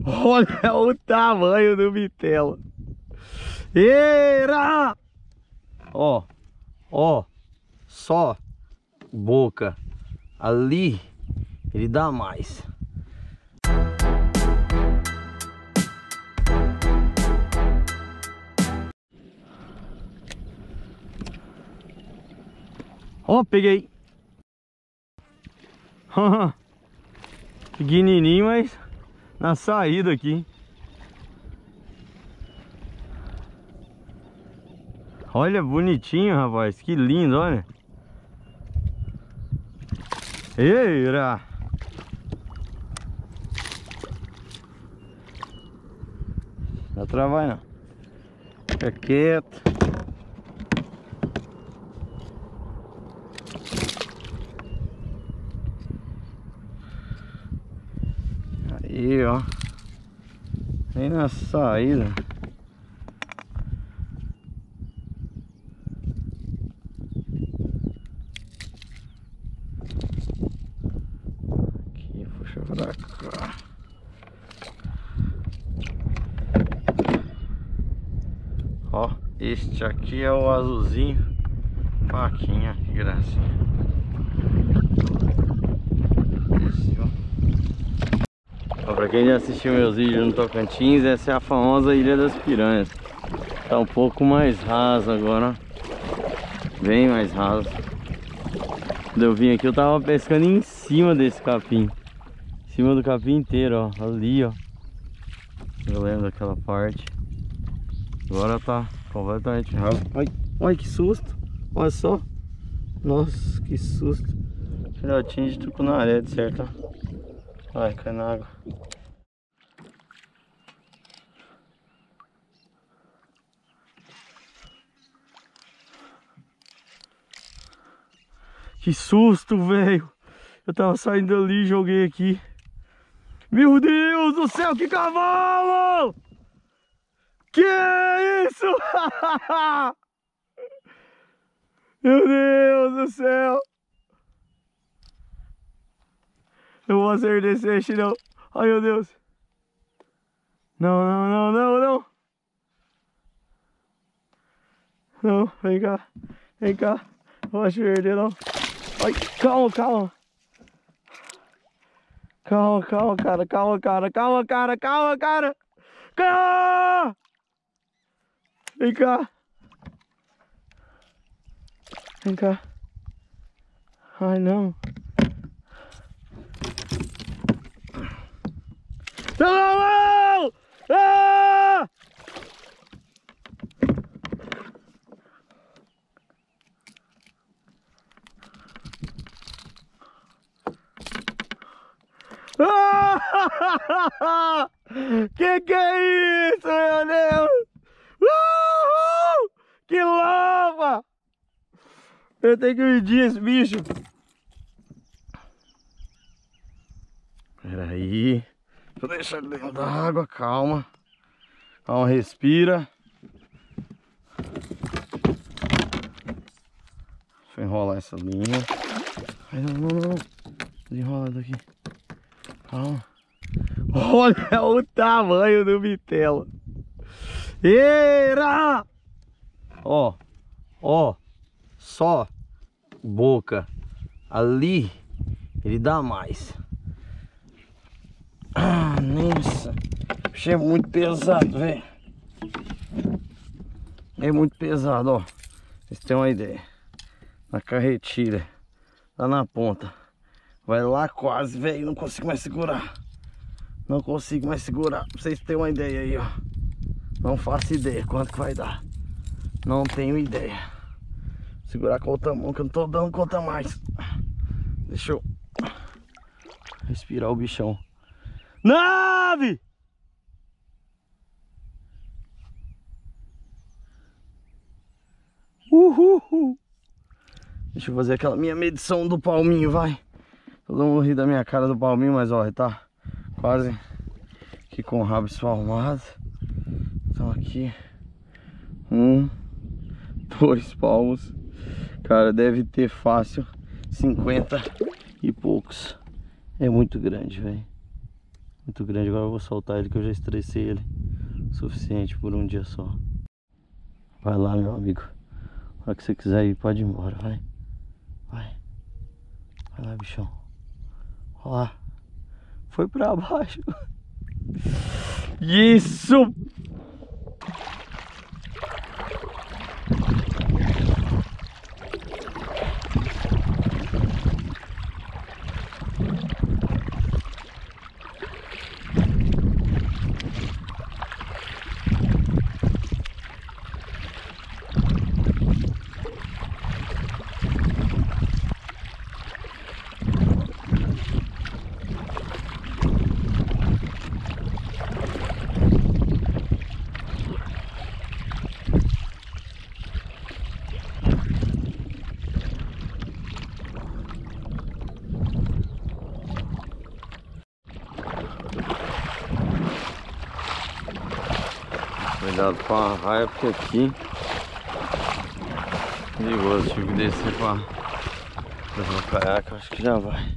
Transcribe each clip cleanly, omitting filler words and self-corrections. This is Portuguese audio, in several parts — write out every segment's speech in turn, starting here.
Olha o tamanho do bitelo. Eira! Ó, ó, só boca. Ali ele dá mais. Ó, peguei. Pequenininho, mas na saída aqui. Olha, bonitinho, rapaz. Que lindo, olha. Eira! Não trabalha não. Fica quieto. Aí, ó. Aí na saída. Aqui, puxa pra cá. Ó, este aqui é o azulzinho. Faquinha, que gracinha. Desceu. Ó, pra quem já assistiu meus vídeos no Tocantins, essa é a famosa Ilha das Piranhas. Tá um pouco mais raso agora, ó. Bem mais raso. Quando eu vim aqui eu tava pescando em cima desse capim. Em cima do capim inteiro, ó. Ali, ó. Eu lembro daquela parte. Agora tá completamente raso. Ai, ai, que susto. Olha só. Nossa, que susto. Filhotinho de tucunaré, de certo, ó. Vai, cai na água. Que susto, velho. Eu tava saindo ali e joguei aqui. Meu Deus do céu, que cavalo! Que é isso? Meu Deus do céu. Eu vou acertar esse peixe não. Ai, meu Deus. Não, não, não, não, não. Não, vem cá. Vem cá. Não vou perder não. Ai, calma, calma. Calma, calma, cara. Calma, cara. Calma, cara. Calma, cara. Calma. Vem cá. Vem cá. Ai, não. Não! Ah! Ah! Que é isso, meu Deus? Uhul! Que lava! Eu tenho que medir esse bicho. Peraí. Vou deixar ele dentro da água, calma. Calma, respira. Deixa eu enrolar essa linha. Ai, não, não, não. Desenrola daqui. Calma. Olha o tamanho do bitelo. Eira! Ó, ó, só boca. Ali ele dá mais. Ah, nossa. É muito pesado, velho. É muito pesado, ó. Vocês têm uma ideia. Na carretilha. Lá na ponta. Vai lá quase, velho. Não consigo mais segurar. Não consigo mais segurar. Pra vocês terem uma ideia aí, ó. Não faço ideia quanto que vai dar. Não tenho ideia. Vou segurar com a outra mão que eu não tô dando conta mais. Deixa eu respirar o bichão. Nave! Uhul! Deixa eu fazer aquela minha medição do palminho, vai. Todo mundo ri da minha cara do palminho, mas ó, tá quase que com o rabo espalmado. Então aqui 1, 2 palmos. Cara, deve ter fácil 50 e poucos. É muito grande, velho. muito grande. Agora eu vou soltar ele que eu já estressei ele o suficiente por um dia só. Vai lá, meu amigo. A hora que você quiser ir, pode ir embora, vai. Vai. Vai lá, bichão. Olha lá. Foi pra baixo. Isso! Cuidado com a raia, porque aqui perigoso, tive que descer pra fazer o caiaque, acho que já vai.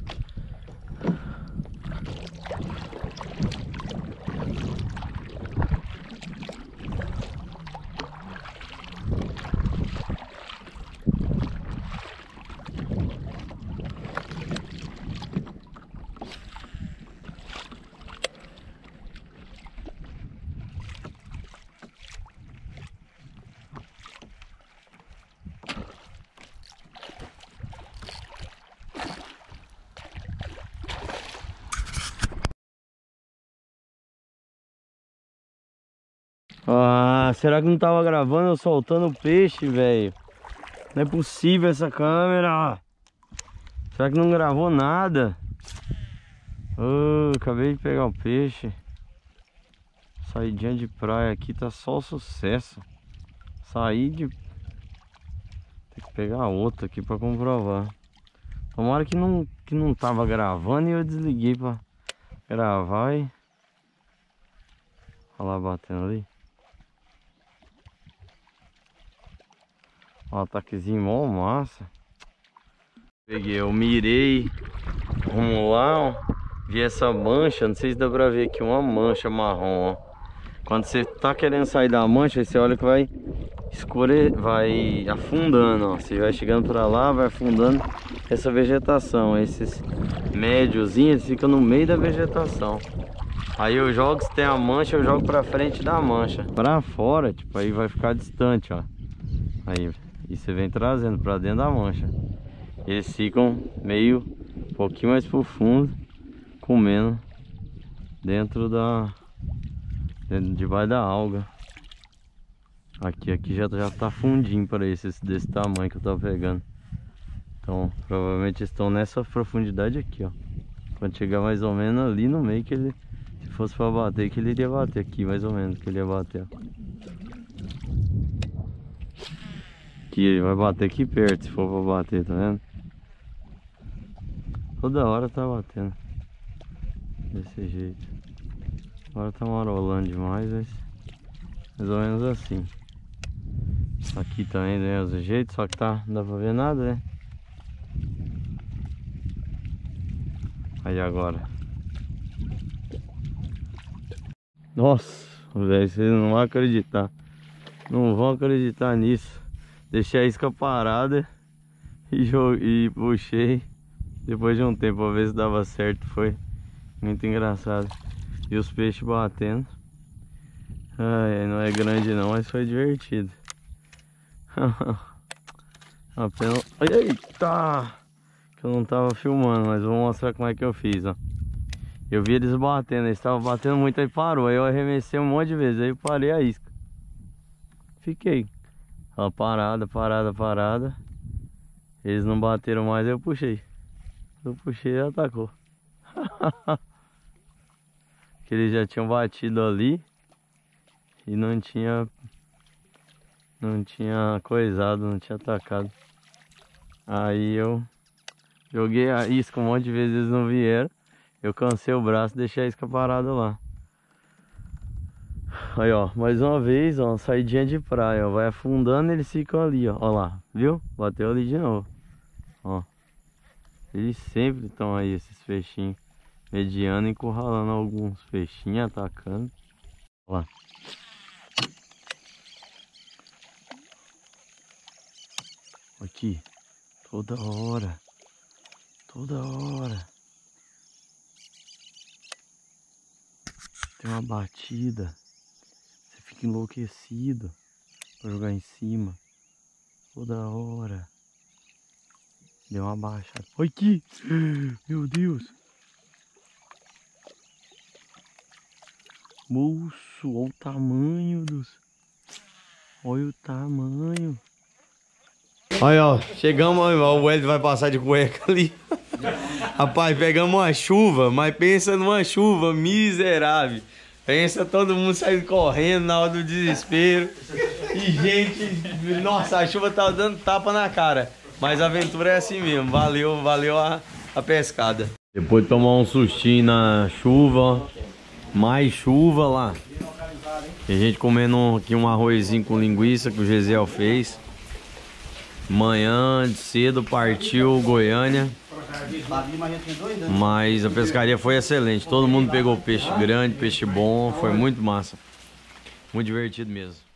Ah, será que não tava gravando eu soltando peixe, velho? Não é possível essa câmera. Será que não gravou nada? Acabei de pegar o peixe. Saidinha de praia aqui, tá só o sucesso. Saí de... Tem que pegar outro aqui pra comprovar. Tomara que não tava gravando e eu desliguei pra gravar e... Olha lá batendo ali. Ó, ataquezinho mó massa. Peguei, eu mirei. Vamos lá, ó. Vi essa mancha, não sei se dá pra ver aqui, uma mancha marrom, ó. Quando você tá querendo sair da mancha, aí você olha que vai vai afundando, ó. Você vai chegando pra lá, vai afundando essa vegetação. Esses médiozinhos, eles ficam no meio da vegetação. Aí eu jogo, se tem a mancha, eu jogo pra frente da mancha. Pra fora, tipo, aí vai ficar distante, ó. Aí, e você vem trazendo pra dentro da mancha. Eles ficam meio, um pouquinho mais pro fundo, comendo dentro debaixo da alga. Aqui já tá fundinho para esses desse tamanho que eu tô pegando. Então provavelmente estão nessa profundidade aqui, ó. Quando chegar mais ou menos ali no meio, que ele, se fosse para bater, que ele iria bater aqui mais ou menos, que ele ia bater, ó. Aqui ele vai bater aqui perto, se for para bater, tá vendo? Toda hora tá batendo desse jeito. Agora tá marolando demais, mas mais ou menos assim. Aqui também do mesmo jeito, só que tá, não dá pra ver nada, né? Aí agora. Nossa, velho, vocês não vão acreditar. Não vão acreditar nisso. Deixei a isca parada e puxei. Depois de um tempo pra ver se dava certo. Foi muito engraçado. E os peixes batendo. Ai, não é grande não, mas foi divertido. Apenas... Eita! Que eu não tava filmando, mas vou mostrar como é que eu fiz, ó. Eu vi eles batendo, eles estavam batendo muito, aí parou. Aí eu arremessei um monte de vezes, aí eu parei a isca. Fiquei. Ó, parada. Eles não bateram mais, eu puxei. Eu puxei e atacou. Que eles já tinham batido ali e não tinha coisado, não tinha atacado. Aí eu joguei a isca um monte de vezes, eles não vieram. Eu cansei o braço e deixei a isca parada lá. Aí, ó, mais uma vez, ó, saidinha de praia, ó, vai afundando, eles ficam ali, ó lá, viu? Bateu ali de novo, ó. Eles sempre estão aí, esses peixinhos. mediano, encurralando alguns peixinhos, atacando. Olha lá. Aqui, toda hora. Tem uma batida. Você fica enlouquecido pra jogar em cima. Toda hora. Deu uma baixada. Olha aqui! Meu Deus! Moço, olha o tamanho dos... Olha o tamanho. Olha, ó, chegamos, ó, o Hélio vai passar de cueca ali. Rapaz, pegamos uma chuva, mas pensa numa chuva miserável. Pensa todo mundo saindo correndo na hora do desespero. E gente, nossa, a chuva tá dando tapa na cara. Mas a aventura é assim mesmo, valeu a pescada. Depois de tomar um sustinho na chuva, ó, mais chuva lá. E a gente comendo aqui um arrozinho com linguiça que o Gesiel fez. Manhã cedo partiu Goiânia. Mas a pescaria foi excelente. Todo mundo pegou peixe grande, peixe bom. Foi muito massa. Muito divertido mesmo.